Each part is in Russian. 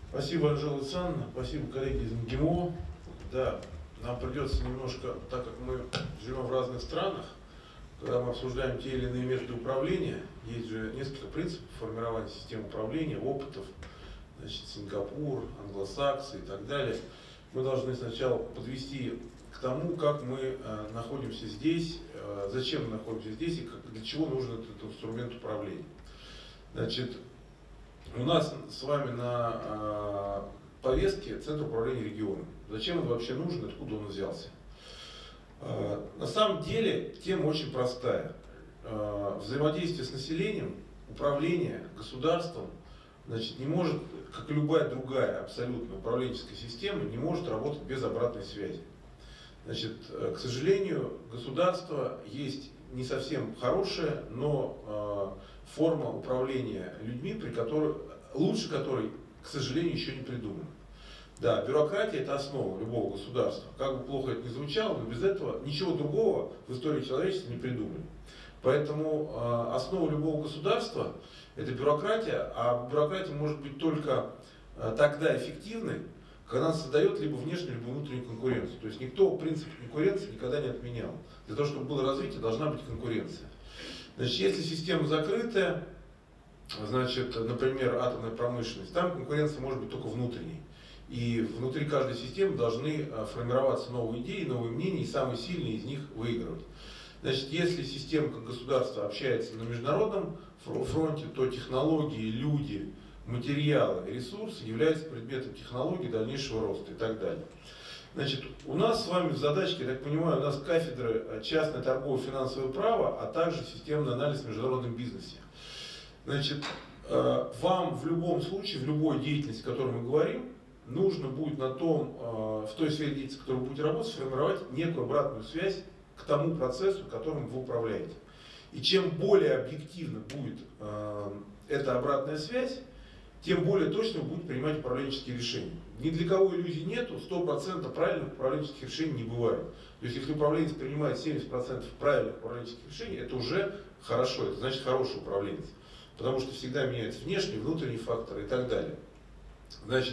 Спасибо, Анжела Александровна, спасибо, коллеги из МГИМО. Да, нам придется немножко, так как мы живем в разных странах, когда мы обсуждаем те или иные методы управления, есть же несколько принципов формирования системы управления, опытов, значит, Сингапур, англосаксы и так далее. Мы должны сначала подвести к тому, как мы находимся здесь, зачем мы находимся здесь и для чего нужен этот инструмент управления. Значит, у нас с вами на повестке Центр управления регионом. Зачем он вообще нужен, откуда он взялся? На самом деле тема очень простая. Взаимодействие с населением, управление государством, значит, не может, как и любая другая абсолютно управленческая система, не может работать без обратной связи. Значит, к сожалению, государство есть не совсем хорошая, но форма управления людьми, лучше которой, к сожалению, еще не придумана. Да, бюрократия – это основа любого государства. Как бы плохо это ни звучало, но без этого ничего другого в истории человечества не придумали. Поэтому основа любого государства – это бюрократия, а бюрократия может быть только тогда эффективной, когда она создает либо внешнюю, либо внутреннюю конкуренцию. То есть никто принцип конкуренции никогда не отменял. Для того, чтобы было развитие, должна быть конкуренция. Значит, если система закрытая, значит, например, атомная промышленность, там конкуренция может быть только внутренней. И внутри каждой системы должны формироваться новые идеи, новые мнения, и самые сильные из них выигрывать. Значит, если система как государство общается на международном фронте, то технологии, люди, материалы, ресурсы являются предметом технологий дальнейшего роста и так далее. Значит, у нас с вами в задачке, я так понимаю, у нас кафедры частное торговое финансовое право, а также системный анализ в международном бизнесе. Значит, вам в любом случае, в любой деятельности, о которой мы говорим, нужно будет в той сфере деятельности, в которой вы будете работать, сформировать некую обратную связь к тому процессу, которым вы управляете. И чем более объективна будет эта обратная связь, тем более точно вы будете принимать управленческие решения. Ни для кого иллюзий нету, 100% правильных управленческих решений не бывает. То есть если управленец принимает 70% правильных управленческих решений, это уже хорошо, это значит хороший управленец. Потому что всегда меняются внешние, внутренние факторы и так далее. Значит,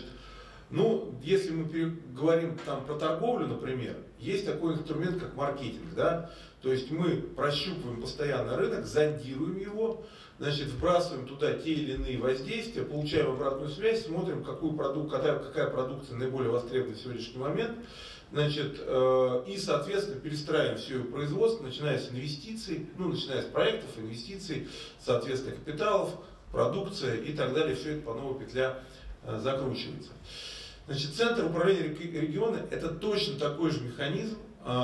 если мы говорим там про торговлю, например, есть такой инструмент, как маркетинг, да? То есть мы прощупываем постоянно рынок, зондируем его, значит, вбрасываем туда те или иные воздействия, получаем обратную связь, смотрим, какая продукция наиболее востребована в сегодняшний момент, значит, и, соответственно, перестраиваем все производство, начиная с инвестиций, начиная с проектов, инвестиций, соответственно, капиталов, продукция и так далее, все это по новой петля закручивается. Значит, Центр управления региона – это точно такой же механизм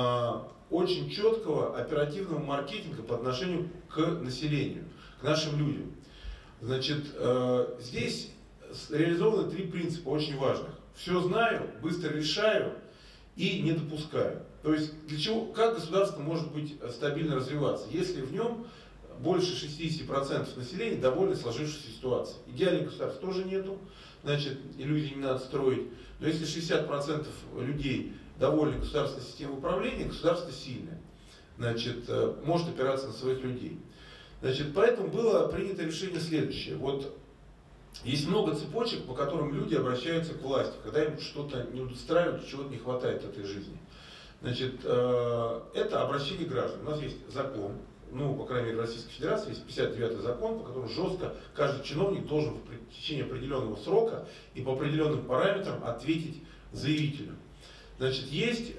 очень четкого оперативного маркетинга по отношению к населению, к нашим людям. Значит, здесь реализованы 3 принципа очень важных. Все знаю, быстро решаю и не допускаю. То есть, как государство может быть стабильно развиваться, если в нем больше 60% населения довольны сложившейся ситуацией. Идеальных государств тоже нету, значит, иллюзий не надо строить. Но если 60% людей довольны государственной системой управления, государство сильное, значит, может опираться на своих людей. Значит, поэтому было принято решение следующее. Вот есть много цепочек, по которым люди обращаются к власти, когда им что-то не устраивает, чего-то не хватает в этой жизни. Значит, это обращение граждан. У нас есть закон. По крайней мере, в Российской Федерации есть 59-й закон, по которому жестко каждый чиновник должен в течение определенного срока и по определенным параметрам ответить заявителю. Значит, есть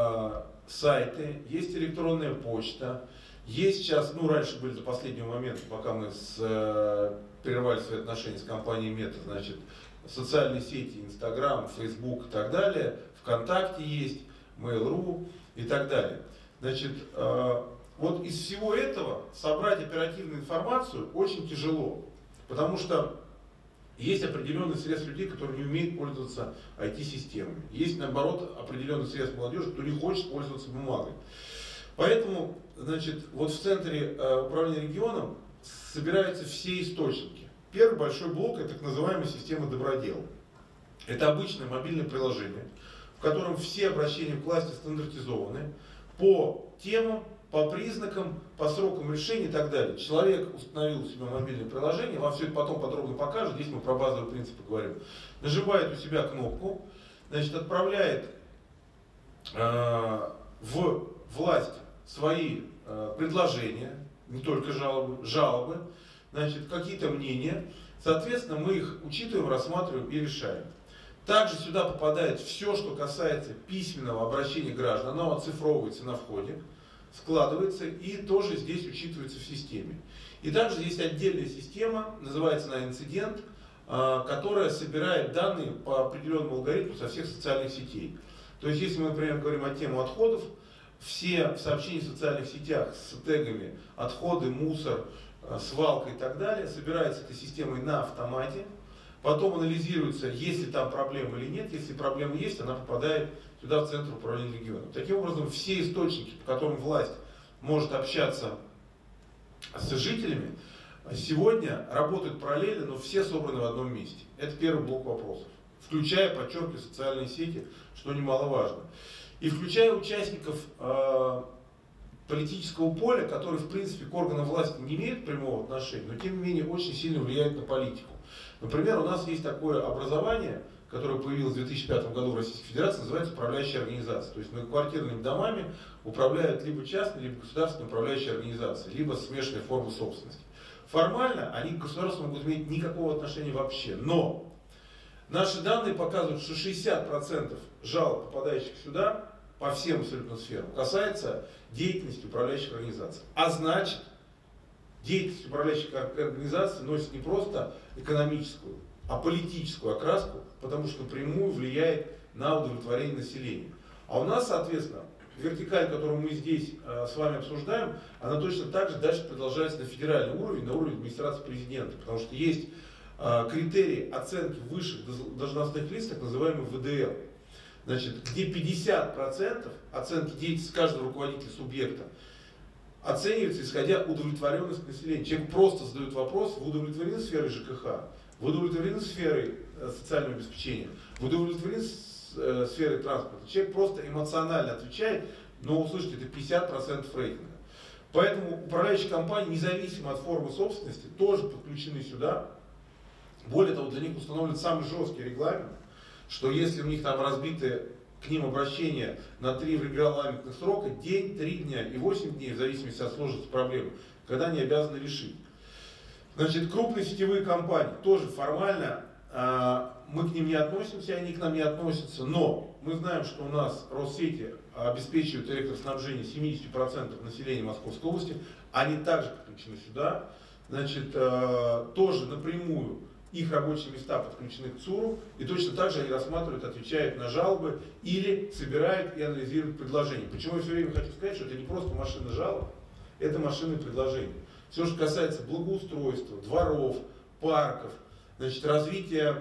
сайты, есть электронная почта, есть сейчас, раньше были до последнего момента, пока мы прервали свои отношения с компанией Мета, значит, социальные сети, Инстаграм, Фейсбук и так далее, ВКонтакте есть, Mail.ru и так далее. Значит, вот из всего этого собрать оперативную информацию очень тяжело, потому что есть определенный срез людей, которые не умеют пользоваться IT-системами. Есть, наоборот, определенный срез молодежи, кто не хочет пользоваться бумагой. Поэтому, значит, вот в Центре управления регионом собираются все источники. Первый большой блок – это так называемая система Добродел. Это обычное мобильное приложение, в котором все обращения к власти стандартизованы по темам, по признакам, по срокам решения и так далее. Человек установил у себя мобильное приложение, вам все это потом подробно покажут, здесь мы про базовые принципы говорим. Нажимает у себя кнопку, значит, отправляет в власть свои предложения, не только жалобы, значит, какие-то мнения. Соответственно, мы их учитываем, рассматриваем и решаем. Также сюда попадает все, что касается письменного обращения граждан. Оно оцифровывается на входе, складывается и тоже здесь учитывается в системе. И также есть отдельная система, называется она инцидент, которая собирает данные по определенному алгоритму со всех социальных сетей. То есть, если мы, например, говорим о теме отходов, все сообщения в социальных сетях с тегами отходы, мусор, свалка и так далее собираются этой системой на автомате. Потом анализируется, есть ли там проблема или нет. Если проблема есть, она попадает сюда, в Центр управления регионом. Таким образом, все источники, по которым власть может общаться с жителями, сегодня работают параллельно, но все собраны в одном месте. Это первый блок вопросов. Включая, подчеркиваю, социальные сети, что немаловажно. И включая участников политического поля, которые, в принципе, к органам власти не имеют прямого отношения, но, тем не менее, очень сильно влияют на политику. Например, у нас есть такое образование, которое появилось в 2005 году в Российской Федерации, называется управляющая организация. То есть многоквартирными домами управляют либо частные, либо государственные управляющие организации, либо смешанные формы собственности. Формально они к государству могут иметь никакого отношения вообще, но наши данные показывают, что 60% жалоб, попадающих сюда, по всем абсолютно сферам, касается деятельности управляющих организаций. А значит, деятельность управляющих организаций носит не просто экономическую, а политическую окраску, потому что напрямую влияет на удовлетворение населения. А у нас, соответственно, вертикаль, которую мы здесь с вами обсуждаем, она точно так же дальше продолжается на федеральный уровень, на уровень администрации президента, потому что есть критерии оценки высших должностных лиц, так называемый ВДЛ. Значит, где 50% оценки деятельности каждого руководителя субъекта оценивается, исходя удовлетворенности населения. Человек просто задает вопрос: вы удовлетворены сферой ЖКХ, вы удовлетворены сферой социального обеспечения, вы удовлетворены сферой транспорта. Человек просто эмоционально отвечает, но услышите, это 50% рейтинга. Поэтому управляющие компании, независимо от формы собственности, тоже подключены сюда. Более того, для них установлен самый жесткий регламент, что если у них там разбиты к ним обращения на 3 регламентных срока, день, 3 дня и 8 дней, в зависимости от сложности проблемы, когда они обязаны решить. Значит, крупные сетевые компании тоже формально, мы к ним не относимся, они к нам не относятся, но мы знаем, что у нас Россети обеспечивают электроснабжение 70% населения Московской области, они также подключены сюда, значит, тоже напрямую их рабочие места подключены к ЦУРу, и точно так же они рассматривают, отвечают на жалобы или собирают и анализируют предложения. Почему я все время хочу сказать, что это не просто машина жалоб, это машины предложений. Все, что касается благоустройства, дворов, парков, значит, развития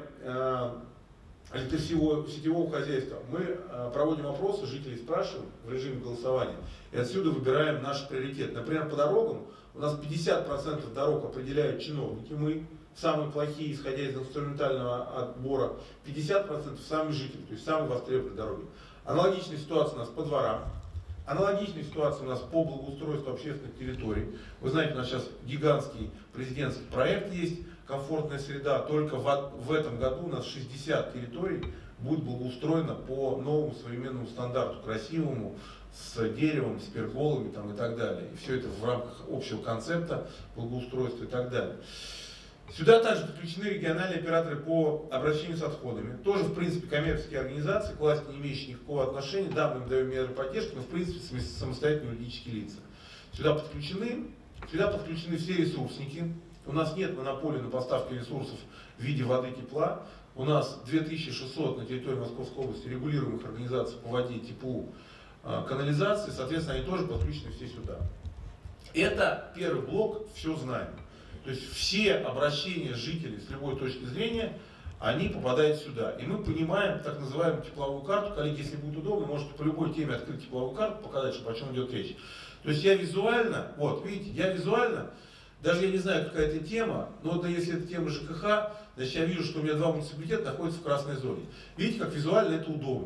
электросетевого хозяйства, мы проводим опросы, жителей спрашиваем в режиме голосования, и отсюда выбираем наш приоритет. Например, по дорогам у нас 50% дорог определяют чиновники, мы, самые плохие, исходя из инструментального отбора, 50% самые жители, то есть самые востребованные дороги. Аналогичная ситуация у нас по дворам, аналогичная ситуация у нас по благоустройству общественных территорий. Вы знаете, у нас сейчас гигантский президентский проект есть, комфортная среда. Только в этом году у нас 60 территорий будет благоустроено по новому современному стандарту, красивому, с деревом, с перголами там, и так далее. И все это в рамках общего концепта благоустройства и так далее. Сюда также подключены региональные операторы по обращению с отходами. Тоже, в принципе, коммерческие организации, к власти не имеющие никакого отношения. Да, мы им даем меры поддержки, но, в принципе, самостоятельные юридические лица. Сюда подключены все ресурсники. У нас нет монополии на поставки ресурсов в виде воды, тепла. У нас 2600 на территории Московской области регулируемых организаций по воде, теплу, канализации. Соответственно, они тоже подключены все сюда. Это первый блок, все знаем. То есть все обращения жителей с любой точки зрения, они попадают сюда. И мы понимаем так называемую тепловую карту. Коллеги, если будет удобно, можете по любой теме открыть тепловую карту, показать, о чем идет речь. То есть я визуально, вот видите, даже я не знаю, какая это тема, но вот если это тема ЖКХ, значит я вижу, что у меня 2 муниципалитета находятся в красной зоне. Видите, как визуально это удобно.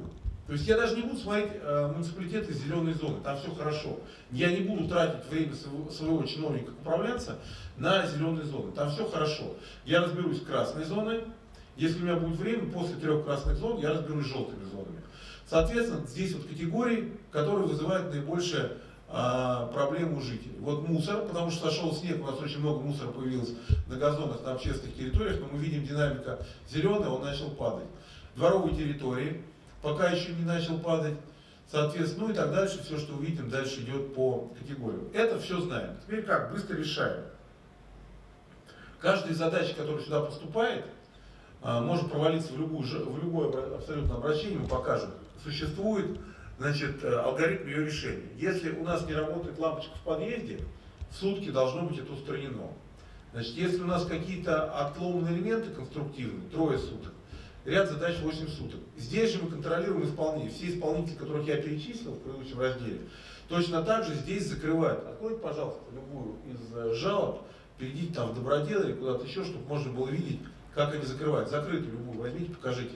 То есть я даже не буду смотреть муниципалитеты из зеленой зоны, там все хорошо. Я не буду тратить время своего чиновника-управленца на зеленые зоны, там все хорошо. Я разберусь с красной зоной, если у меня будет время, после 3 красных зон я разберусь с желтыми зонами. Соответственно, здесь вот категории, которые вызывают наибольшие проблемы у жителей. Вот мусор, потому что сошел снег, у нас очень много мусора появилось на газонах, на общественных территориях, но мы видим динамика зеленая, он начал падать. Дворовые территории пока еще не начал падать, соответственно, ну и так дальше, все, что увидим, дальше идет по категориям. Это все знаем. Теперь как? Быстро решаем. Каждая из задач, которая сюда поступает, может провалиться в любое абсолютно обращение, мы покажем. Существует, значит, алгоритм ее решения. Если у нас не работает лампочка в подъезде, в сутки должно быть это устранено. Значит, если у нас какие-то отломные элементы конструктивные, 3 суток, ряд задач 8 суток. Здесь же мы контролируем исполнение. Все исполнители, которых я перечислил в предыдущем разделе, точно так же здесь закрывают. Откройте, пожалуйста, любую из жалоб, перейдите там в добродел или куда-то еще, чтобы можно было видеть, как они закрывают. Закрытую любую возьмите, покажите.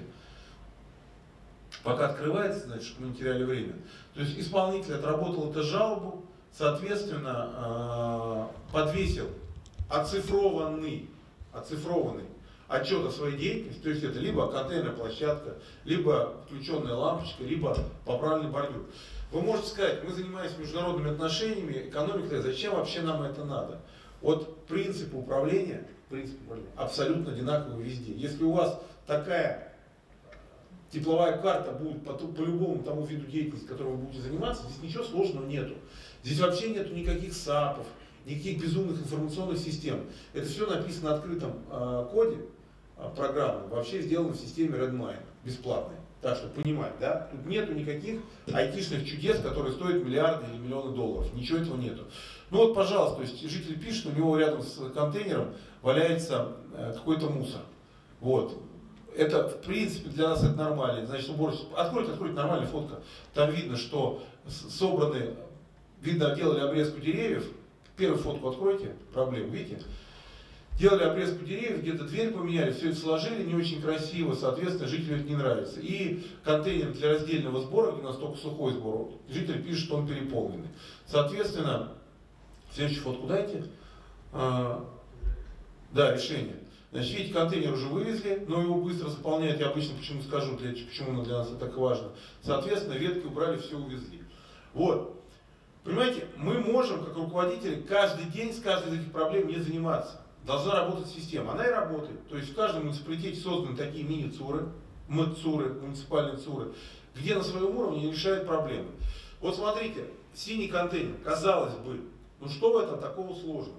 Пока открывается, значит, чтобы мы не теряли время. То есть исполнитель отработал эту жалобу, соответственно, подвесил оцифрованный отчет о своей деятельности, то есть это либо контейнерная площадка, либо включенная лампочка, либо поправленный бордюр. Вы можете сказать, мы занимаемся международными отношениями, экономикой, зачем вообще нам это надо? Вот принципы управления абсолютно одинаковые везде. Если у вас такая тепловая карта будет по любому тому виду деятельности, которым вы будете заниматься, здесь ничего сложного нету. Здесь вообще нету никаких САПов, никаких безумных информационных систем. Это все написано на открытом коде программы, вообще сделано в системе Redmine, бесплатной. Так что понимать, да? Тут нету никаких айтишных чудес, которые стоят миллиарды или миллионы долларов. Ничего этого нету. Ну вот, пожалуйста, то есть житель пишет, у него рядом с контейнером валяется какой-то мусор. Вот. Это, в принципе, для нас это нормально. Значит, уборщик, откройте, нормальная фотка. Там видно, что собраны, видно, делали обрезку деревьев. Первую фотку откройте, проблему, видите? Делали обрезку деревьев, где-то дверь поменяли, все это сложили, не очень красиво, соответственно, жителю это не нравится. И контейнер для раздельного сбора, где у нас только сухой сбор, житель пишет, что он переполненный. Соответственно, следующую фотку дайте. Да, решение. Значит, видите, контейнер уже вывезли, но его быстро заполняют, я обычно почему скажу, почему для нас это так важно. Соответственно, ветки убрали, все увезли. Вот. Понимаете, мы можем, как руководители, каждый день с каждой из этих проблем не заниматься. Должна работать система. Она и работает. То есть в каждом муниципалитете созданы такие мини-ЦУРы, муниципальные ЦУРы, где на своем уровне решают проблемы. Вот смотрите, синий контейнер, казалось бы, ну что в этом такого сложного?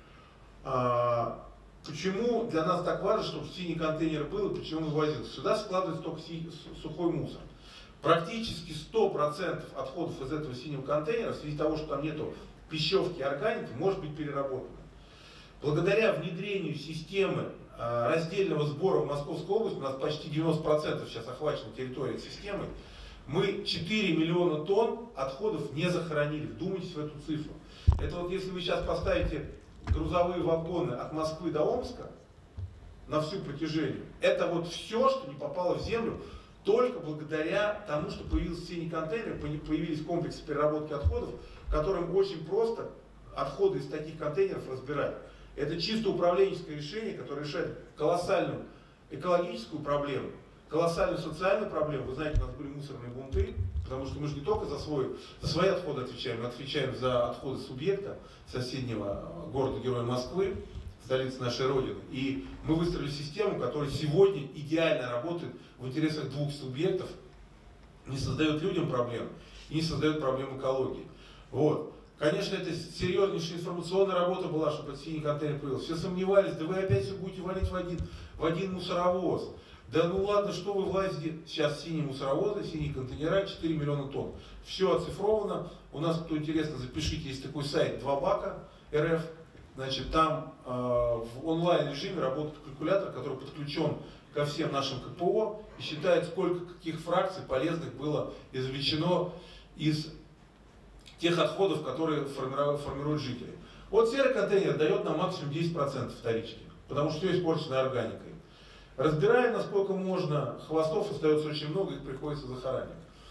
Почему для нас так важно, чтобы синий контейнер был и почему он возился? Сюда складывается только сухой мусор. Практически 100% отходов из этого синего контейнера, в связи с того, что там нету пищевки и органики, может быть переработано. Благодаря внедрению системы раздельного сбора в Московской области, у нас почти 90% сейчас охвачена территория системой, мы 4 миллиона тонн отходов не захоронили. Вдумайтесь в эту цифру. Это вот если вы сейчас поставите грузовые вагоны от Москвы до Омска на всю протяжению, это вот все, что не попало в землю, только благодаря тому, что появился синий контейнер, появились комплексы переработки отходов, которым очень просто отходы из таких контейнеров разбирать. Это чисто управленческое решение, которое решает колоссальную экологическую проблему, колоссальную социальную проблему. Вы знаете, у нас были мусорные бунты, потому что мы же не только за свои отходы отвечаем, мы отвечаем за отходы субъекта соседнего города-героя Москвы, столицы нашей Родины. И мы выстроили систему, которая сегодня идеально работает в интересах двух субъектов, не создает людям проблем и не создает проблем экологии. Вот. Конечно, это серьезнейшая информационная работа была, чтобы этот синий контейнер появился. Все сомневались, да вы опять все будете валить в один мусоровоз. Да ну ладно, что вы влазите? Сейчас синие мусоровозы, синие контейнера, 4 миллиона тонн. Все оцифровано. У нас, кто интересно, запишите, есть такой сайт 2Бака.рф. Значит, там в онлайн режиме работает калькулятор, который подключен ко всем нашим КПО и считает, сколько каких фракций полезных было извлечено из тех отходов, которые формируют жители. Вот серый контейнер дает нам максимум 10% вторички, потому что все испорчено органикой. Разбираем, насколько можно, хвостов остается очень много, их приходится захоранивать.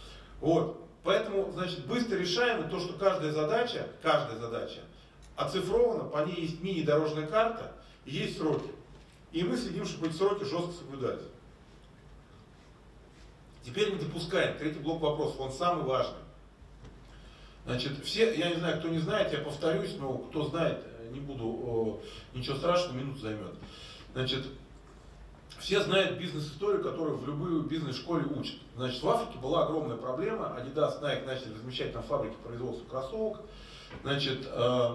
Вот. Поэтому, значит, быстро решаем то, что каждая задача оцифрована, по ней есть мини-дорожная карта, и есть сроки. И мы следим, чтобы эти сроки жестко соблюдались. Теперь мы допускаем, третий блок вопросов, он самый важный. Значит, все, я не знаю, кто не знает, я повторюсь, но кто знает, не буду, ничего страшного, минуту займет. Значит, все знают бизнес-историю, которую в любой бизнес-школе учат. Значит, в Африке была огромная проблема, Adidas, Nike начали размещать на фабрике производства кроссовок. Значит,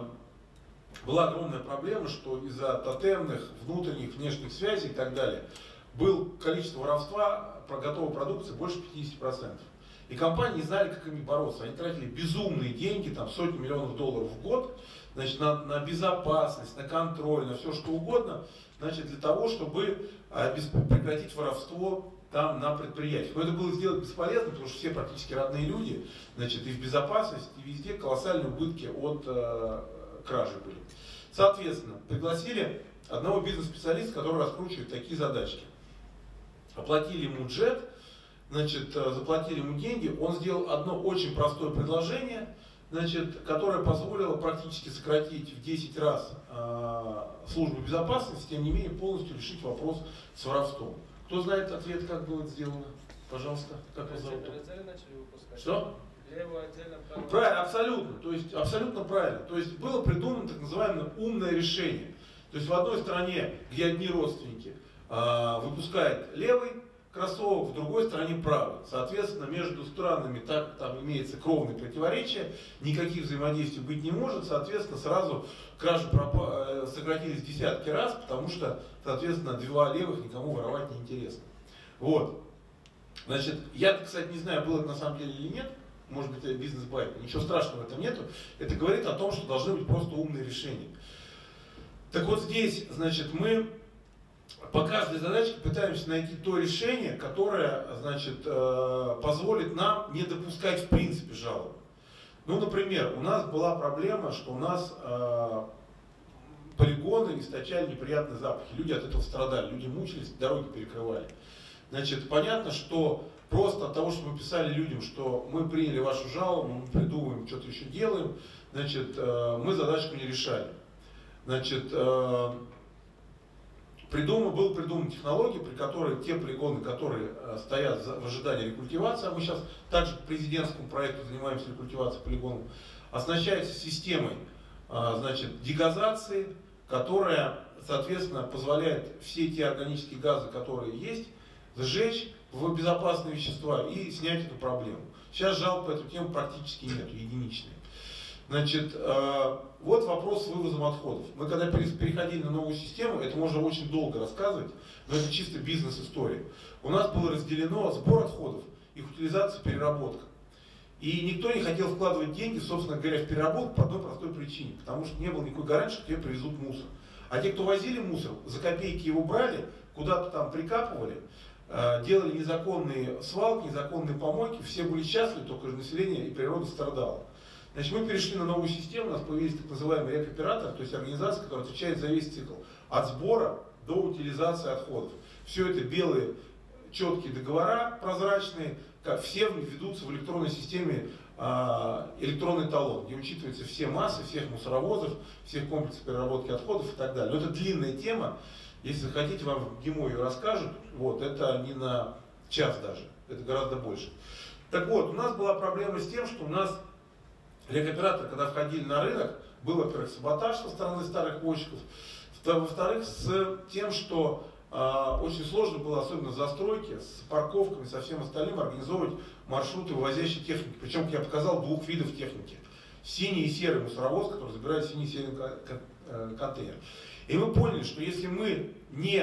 была огромная проблема, что из-за тотемных, внутренних, внешних связей и так далее, было количество воровства готовой продукции больше 50%. И компании не знали, как ими бороться. Они тратили безумные деньги, там сотни миллионов долларов в год, значит, на безопасность, на контроль, на все что угодно, значит, для того, чтобы прекратить воровство там на предприятиях. Но это было сделать бесполезно, потому что все практически родные люди, значит, и в безопасности, и везде колоссальные убытки от кражи были. Соответственно, пригласили одного бизнес-специалиста, который раскручивает такие задачки. Оплатили ему джет, значит, заплатили ему деньги, он сделал одно очень простое предложение, значит, которое позволило практически сократить в 10 раз службу безопасности, тем не менее полностью решить вопрос с воровством. Кто знает ответ, как было это сделано? Пожалуйста, как вас зовут? Что? Правильно, абсолютно. То есть абсолютно правильно. То есть было придумано так называемое умное решение. То есть в одной стране, где одни родственники выпускают левый кроссовок, в другой стране правый. Соответственно, между странами так там имеется кровное противоречие, никаких взаимодействий быть не может, соответственно, сразу кражи сократились в десятки раз, потому что, соответственно, два левых никому воровать не интересно. Вот. Значит, я, кстати, не знаю, было это на самом деле или нет, может быть, это бизнес-байк, ничего страшного в этом нету. Это говорит о том, что должны быть просто умные решения. Так вот здесь, значит, мы по каждой задачке пытаемся найти то решение, которое, значит, позволит нам не допускать в принципе жалоб. Ну, например, у нас была проблема, что у нас полигоны источали неприятные запахи. Люди от этого страдали, люди мучились, дороги перекрывали. Значит, понятно, что просто от того, что мы писали людям, что мы приняли вашу жалобу, мы придумываем, что-то еще делаем, значит, мы задачку не решали. Значит, была придумана технология, при которой те полигоны, которые стоят в ожидании рекультивации, а мы сейчас также по президентскому проекту занимаемся рекультивацией полигонов, оснащаются системой, значит, дегазации, которая, соответственно, позволяет все те органические газы, которые есть, сжечь в безопасные вещества и снять эту проблему. Сейчас жалоб по эту тему практически нет, единичные. Значит, вот вопрос с вывозом отходов. Мы когда переходили на новую систему, это можно очень долго рассказывать, но это чисто бизнес-история. У нас было разделено сбор отходов, их утилизация, переработка. И никто не хотел вкладывать деньги, собственно говоря, в переработку по одной простой причине. Потому что не было никакой гарантии, что тебе привезут мусор. А те, кто возили мусор, за копейки его брали, куда-то там прикапывали, делали незаконные свалки, незаконные помойки, все были счастливы, только население и природа страдала. Значит, мы перешли на новую систему, у нас появились так называемые рекоператоры, то есть организация, которая отвечает за весь цикл, от сбора до утилизации отходов. Все это белые, четкие договора, прозрачные, как все ведутся в электронной системе электронный талон, где учитываются все массы, всех мусоровозов, всех комплексов переработки отходов и так далее. Но это длинная тема, если захотите, вам в ГИМО ее расскажут, вот, это не на час даже, это гораздо больше. Так вот, у нас была проблема с тем, что у нас рекоператоры, когда входили на рынок, был, во-первых, саботаж со стороны старых возчиков, во-вторых, с тем, что очень сложно было, особенно застройки, с парковками, со всем остальным, организовывать маршруты вывозящей техники. Причем, как я показал, двух видов техники. Синий и серый мусоровоз, который забирает синий и серый контейнер. И мы поняли, что если мы не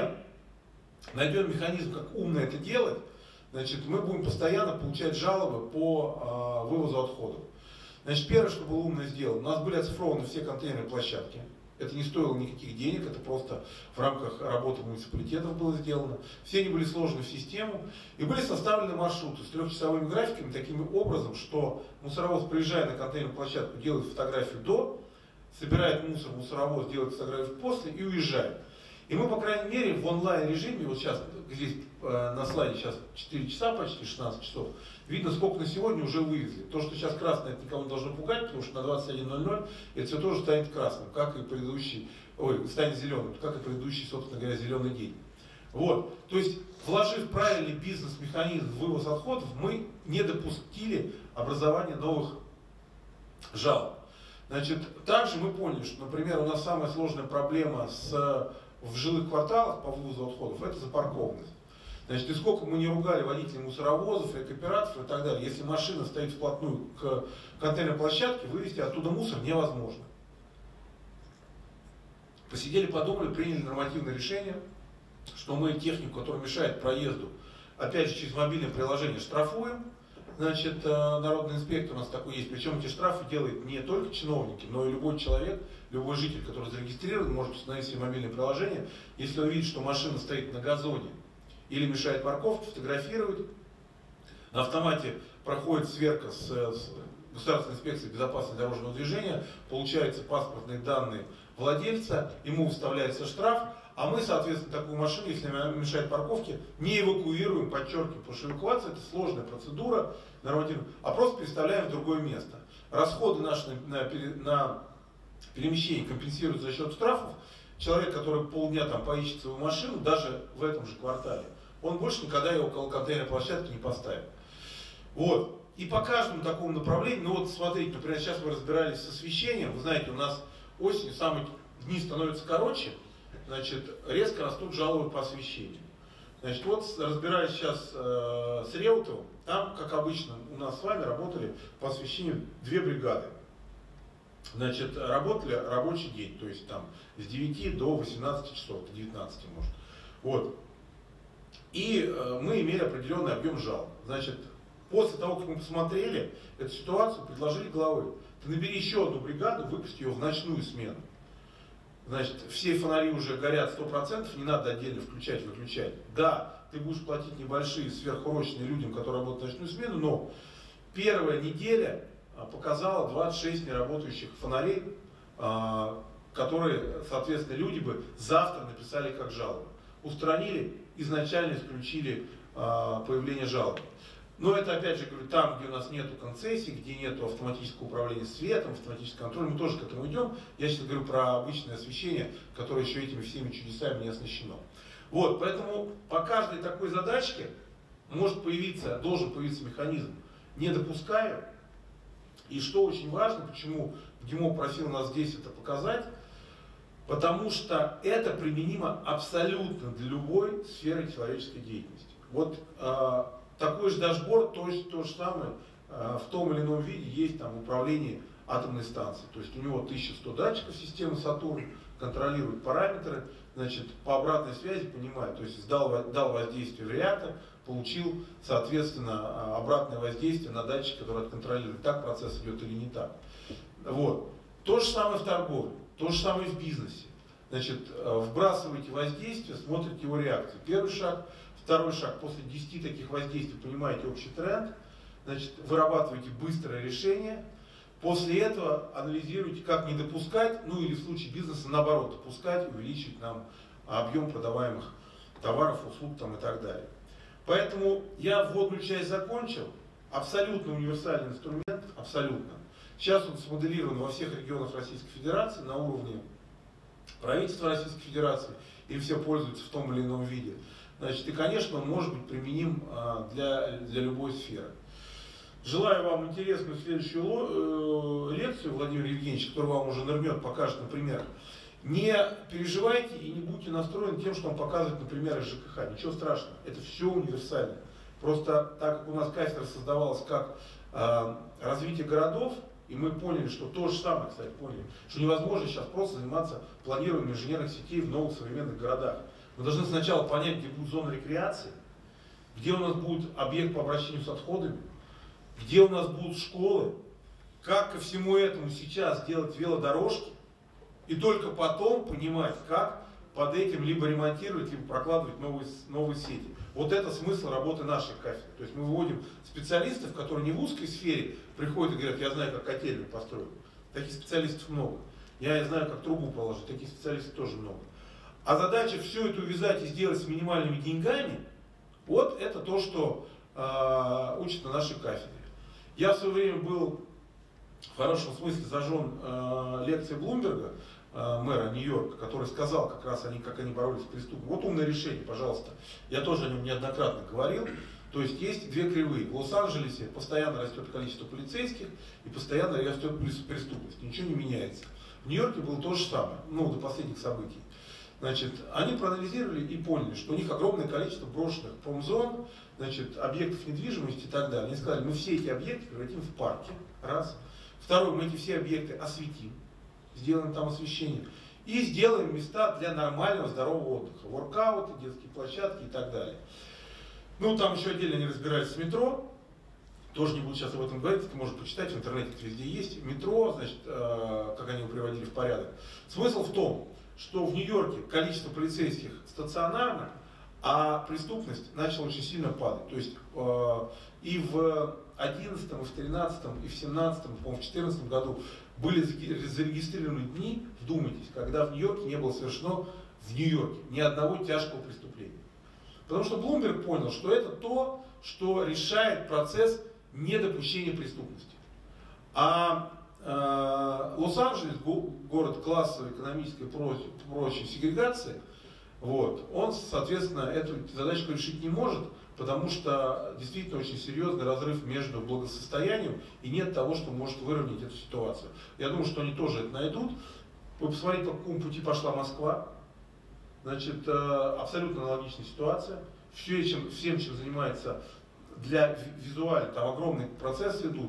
найдем механизм, как умно это делать, значит, мы будем постоянно получать жалобы по вывозу отходов. Значит, первое, что было умно сделано, у нас были оцифрованы все контейнерные площадки. Это не стоило никаких денег, это просто в рамках работы муниципалитетов было сделано. Все они были сложены в систему. И были составлены маршруты с 3-часовыми графиками таким образом, что мусоровоз, приезжая на контейнерную площадку, делает фотографию до, собирает мусор в мусоровоз, делает фотографию после и уезжает. И мы, по крайней мере, в онлайн-режиме, вот сейчас, здесь на слайде сейчас 4 часа, почти 16 часов, видно, сколько на сегодня уже вывезли. То, что сейчас красное, это никого не должно пугать, потому что на 21:00 это все тоже станет красным, как и предыдущий, станет зеленым, как и предыдущий, собственно говоря, зеленый день. Вот, то есть, вложив правильный бизнес-механизм в вывоз отходов, мы не допустили образования новых жалоб. Значит, также мы поняли, что, например, у нас самая сложная проблема в жилых кварталах по вывозу отходов – это запаркованность. Значит, и сколько мы не ругали водителей мусоровозов, рекуператоров и так далее, если машина стоит вплотную к контейнерной площадке, вывезти оттуда мусор невозможно. Посидели, подумали, приняли нормативное решение, что мы технику, которая мешает проезду, опять же через мобильное приложение штрафуем. Значит, народный инспектор у нас такой есть, причем эти штрафы делают не только чиновники, но и любой человек, любой житель, который зарегистрирован, может установить себе мобильное приложение. Если он видит, что машина стоит на газоне или мешает парковке, фотографирует. На автомате проходит сверка с Государственной инспекцией безопасности дорожного движения, получаются паспортные данные владельца, ему выставляется штраф, а мы, соответственно, такую машину, если она мешает парковке, не эвакуируем, подчеркиваю, потому что эвакуация – это сложная процедура, а просто переставляем в другое место. Расходы наши на перемещение компенсируются за счет штрафов. Человек, который полдня там поищет свою машину, даже в этом же квартале, он больше никогда ее около контейнерной площадки не поставит. Вот. И по каждому такому направлению, ну вот смотрите, например, сейчас мы разбирались с освещением, вы знаете, у нас осенью самые дни становятся короче, значит, резко растут жалобы по освещению. Значит, вот разбирались сейчас с Реутовым, там, как обычно, у нас с вами работали по освещению 2 бригады. Значит, работали рабочий день, то есть там с 9 до 18 часов, до 19 может. Вот. И мы имели определенный объем жалоб. Значит, после того, как мы посмотрели эту ситуацию, предложили главы: ты набери еще одну бригаду, выпусти ее в ночную смену. Значит, все фонари уже горят 100%, не надо отдельно включать, выключать. Да, ты будешь платить небольшие сверхурочные людям, которые работают в ночную смену, но первая неделя показала 26 неработающих фонарей, которые, соответственно, люди бы завтра написали как жалобы. Устранили, изначально исключили появление жалоб. Но это, опять же, говорю, там, где у нас нет концессий, где нет автоматического управления светом, автоматического контроля, мы тоже к этому идем. Я сейчас говорю про обычное освещение, которое еще этими всеми чудесами не оснащено. Вот, поэтому по каждой такой задачке должен появиться механизм «не допускаю». И что очень важно, почему ГИМО просил нас здесь это показать, потому что это применимо абсолютно для любой сферы человеческой деятельности. Вот такой же дашборд, то же самое, в том или ином виде есть там управление атомной станцией. То есть у него 1100 датчиков системы Сатурн, контролирует параметры, значит, по обратной связи понимает, то есть дал воздействие в реактор, получил, соответственно, обратное воздействие на датчик, который отконтролирует, так процесс идет или не так. Вот. То же самое в торговле, то же самое в бизнесе. Значит, вбрасываете воздействие, смотрите его реакцию. Первый шаг. Второй шаг. После 10 таких воздействий понимаете общий тренд. Значит, вырабатываете быстрое решение. После этого анализируйте, как не допускать, ну или в случае бизнеса, наоборот, допускать, увеличить нам объем продаваемых товаров, услуг там, и так далее. Поэтому я вводную часть закончил. Абсолютно универсальный инструмент, абсолютно. Сейчас он смоделирован во всех регионах Российской Федерации на уровне правительства Российской Федерации, и все пользуются в том или ином виде. Значит, и, конечно, он может быть применим для любой сферы. Желаю вам интересную следующую лекцию, Владимир Евгеньевич, который вам уже нырнет, покажет на примерах. Не переживайте и не будьте настроены тем, что он показывает на примерах ЖКХ. Ничего страшного, это все универсально. Просто так как у нас кафедра создавалась как развитие городов, и мы поняли, что то же самое, кстати, поняли, что невозможно сейчас просто заниматься планированием инженерных сетей в новых современных городах. Мы должны сначала понять, где будет зона рекреации, где у нас будет объект по обращению с отходами, где у нас будут школы, как ко всему этому сейчас делать велодорожки, и только потом понимать, как под этим либо ремонтировать, либо прокладывать новые сети. Вот это смысл работы нашей кафедры. То есть мы выводим специалистов, которые не в узкой сфере приходят и говорят: я знаю, как котельную построить. Таких специалистов много. Я знаю, как трубу положить. Таких специалистов тоже много. А задача все это увязать и сделать с минимальными деньгами, вот это то, что учат на нашей кафедре. Я в свое время был в хорошем смысле зажжен лекцией Блумберга, мэра Нью-Йорка, который сказал как раз, как они боролись с преступностью. Вот умное решение, пожалуйста. Я тоже о нем неоднократно говорил. То есть есть две кривые. В Лос-Анджелесе постоянно растет количество полицейских и постоянно растет преступность. Ничего не меняется. В Нью-Йорке было то же самое, ну, до последних событий. Значит, они проанализировали и поняли, что у них огромное количество брошенных промзон, значит, объектов недвижимости и так далее. Они сказали, мы все эти объекты превратим в парки, раз. Второе, мы эти все объекты осветим, сделаем там освещение. И сделаем места для нормального, здорового отдыха. Воркауты, детские площадки и так далее. Ну, там еще отдельно они разбирались с метро. Тоже не буду сейчас об этом говорить, ты можешь почитать, в интернете это везде есть. Метро, значит, как они его приводили в порядок. Смысл в том, что в Нью-Йорке количество полицейских стационарно, а преступность начала очень сильно падать. То есть и в 2011, и в 2013, и в 2017, по-моему, в 2014 году были зарегистрированы дни, вдумайтесь, когда в Нью-Йорке не было совершено в Нью-Йорке ни одного тяжкого преступления. Потому что Блумберг понял, что это то, что решает процесс недопущения преступности. А Лос-Анджелес, город классовой, экономической и прочей сегрегации, вот, он, соответственно, эту задачку решить не может, потому что действительно очень серьезный разрыв между благосостоянием и нет того, что может выровнять эту ситуацию. Я думаю, что они тоже это найдут. Вы посмотрите, по какому пути пошла Москва. Значит, абсолютно аналогичная ситуация. Всем, чем занимается для визуально, там огромный процесс идут.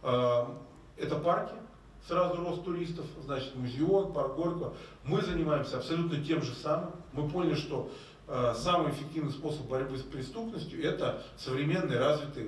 Это парки, сразу рост туристов, значит, музеон, парк Горького. Мы занимаемся абсолютно тем же самым. Мы поняли, что самый эффективный способ борьбы с преступностью — это современные развитые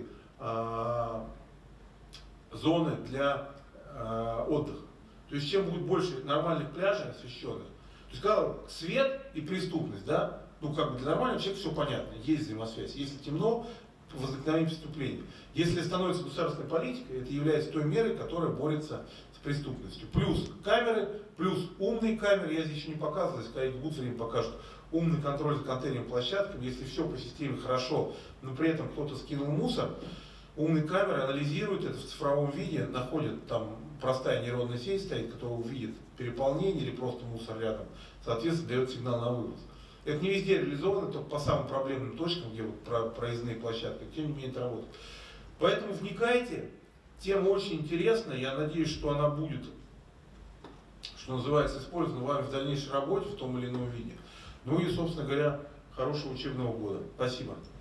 зоны для отдыха. То есть чем будет больше нормальных пляжей освещенных, то есть когда свет и преступность, да, ну как бы для нормального человека все понятно, есть взаимосвязь. Если темно, возникновение преступлений. Если становится государственной политикой, это является той мерой, которая борется с преступностью. Плюс камеры, плюс умные камеры, я здесь еще не показывал, если коллеги будут время покажут, умный контроль за контейнерными площадками, если все по системе хорошо, но при этом кто-то скинул мусор, умные камеры анализируют это в цифровом виде, находят, там простая нейронная сеть стоит, которая увидит переполнение или просто мусор рядом, соответственно, дает сигнал на вывоз. Это не везде реализовано, только по самым проблемным точкам, где вот проездные площадки, тем не менее это работает. Поэтому вникайте, тема очень интересная, я надеюсь, что она будет, что называется, использована вами в дальнейшей работе в том или ином виде. Ну и, собственно говоря, хорошего учебного года. Спасибо.